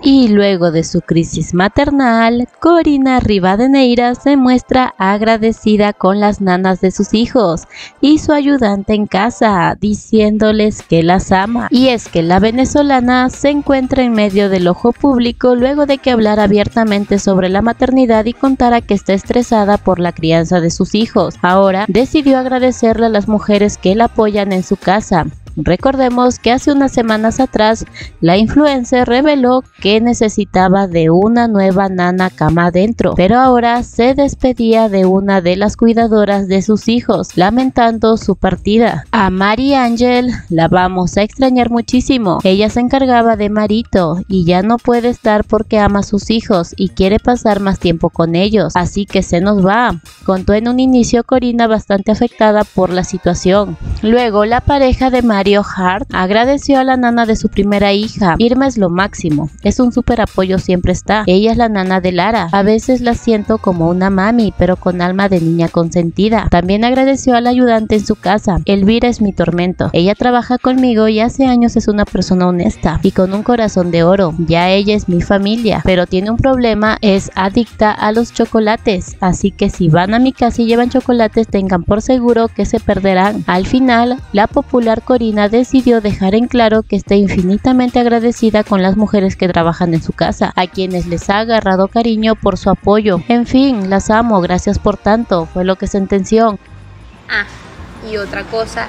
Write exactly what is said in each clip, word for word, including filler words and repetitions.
Y luego de su crisis maternal, Corina Rivadeneira se muestra agradecida con las nanas de sus hijos y su ayudante en casa, diciéndoles que las ama. Y es que la venezolana se encuentra en medio del ojo público luego de que hablara abiertamente sobre la maternidad y contara que está estresada por la crianza de sus hijos. Ahora decidió agradecerle a las mujeres que la apoyan en su casa. Recordemos que hace unas semanas atrás la influencer reveló que necesitaba de una nueva nana cama adentro, pero ahora se despedía de una de las cuidadoras de sus hijos, lamentando su partida. A Mari Ángel la vamos a extrañar muchísimo. Ella se encargaba de Marito y ya no puede estar porque ama a sus hijos y quiere pasar más tiempo con ellos, así que se nos va, contó en un inicio Corina, bastante afectada por la situación. Luego la pareja de Mari Mario Hart agradeció a la nana de su primera hija. Irma es lo máximo, es un súper apoyo, siempre está. Ella es la nana de Lara, a veces la siento como una mami, pero con alma de niña consentida. También agradeció al ayudante en su casa. Elvira es mi tormento, ella trabaja conmigo y hace años es una persona honesta y con un corazón de oro. Ya ella es mi familia, pero tiene un problema, es adicta a los chocolates, así que si van a mi casa y llevan chocolates, tengan por seguro que se perderán. Al final, la popular Corina decidió dejar en claro que está infinitamente agradecida con las mujeres que trabajan en su casa, a quienes les ha agarrado cariño por su apoyo. En fin, las amo, gracias por tanto, fue lo que sentenció. Ah, y otra cosa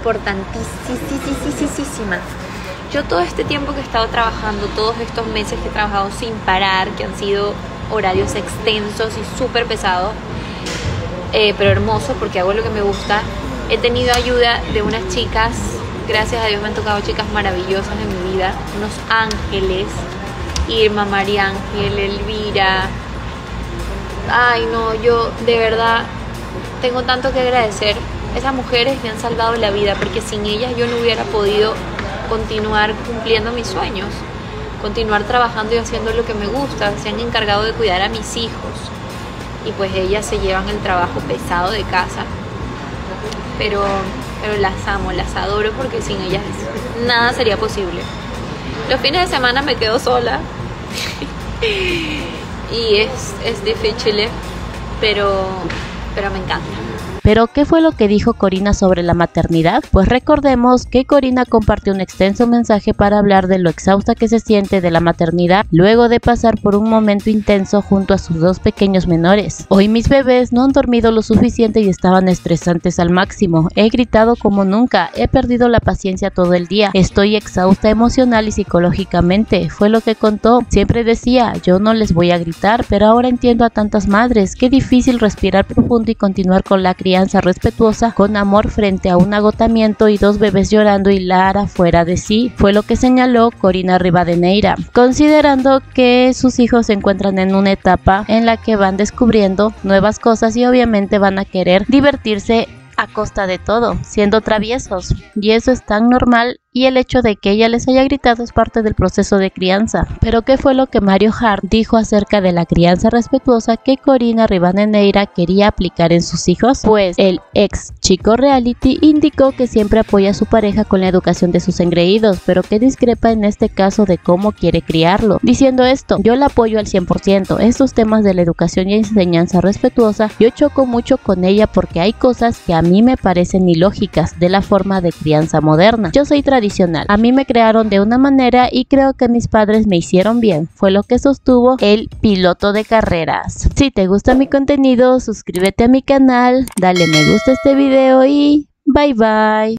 importantísima. Yo todo este tiempo que he estado trabajando, todos estos meses que he trabajado sin parar, que han sido horarios extensos y súper pesados, eh, pero hermosos porque hago lo que me gusta, he tenido ayuda de unas chicas. Gracias a Dios me han tocado chicas maravillosas en mi vida, unos ángeles, Irma, María Ángel, Elvira. Ay no, yo de verdad tengo tanto que agradecer. Esas mujeres me han salvado la vida porque sin ellas yo no hubiera podido continuar cumpliendo mis sueños, continuar trabajando y haciendo lo que me gusta. Se han encargado de cuidar a mis hijos y pues ellas se llevan el trabajo pesado de casa, pero... pero las amo, las adoro porque sin ellas nada sería posible. Los fines de semana me quedo sola y es, es difícil, pero, pero me encanta. ¿Pero qué fue lo que dijo Corina sobre la maternidad? Pues recordemos que Corina compartió un extenso mensaje para hablar de lo exhausta que se siente de la maternidad luego de pasar por un momento intenso junto a sus dos pequeños menores. Hoy mis bebés no han dormido lo suficiente y estaban estresantes al máximo. He gritado como nunca, he perdido la paciencia todo el día, estoy exhausta emocional y psicológicamente, fue lo que contó. Siempre decía, yo no les voy a gritar, pero ahora entiendo a tantas madres, qué difícil respirar profundo y continuar con la crianza respetuosa con amor frente a un agotamiento y dos bebés llorando y Lara fuera de sí, fue lo que señaló Corina Rivadeneira, considerando que sus hijos se encuentran en una etapa en la que van descubriendo nuevas cosas y obviamente van a querer divertirse a costa de todo, siendo traviesos, y eso es tan normal, y el hecho de que ella les haya gritado es parte del proceso de crianza. Pero ¿qué fue lo que Mario Hart dijo acerca de la crianza respetuosa que Corina Rivadeneira quería aplicar en sus hijos? Pues el ex chico reality indicó que siempre apoya a su pareja con la educación de sus engreídos, pero que discrepa en este caso de cómo quiere criarlo, diciendo esto, yo la apoyo al cien por ciento, estos temas de la educación y enseñanza respetuosa, yo choco mucho con ella porque hay cosas que a mí me parecen ilógicas de la forma de crianza moderna. Yo soy tradicional, a mí me crearon de una manera y creo que mis padres me hicieron bien, fue lo que sostuvo el piloto de carreras. Si te gusta mi contenido, suscríbete a mi canal, dale me gusta a este video y bye bye.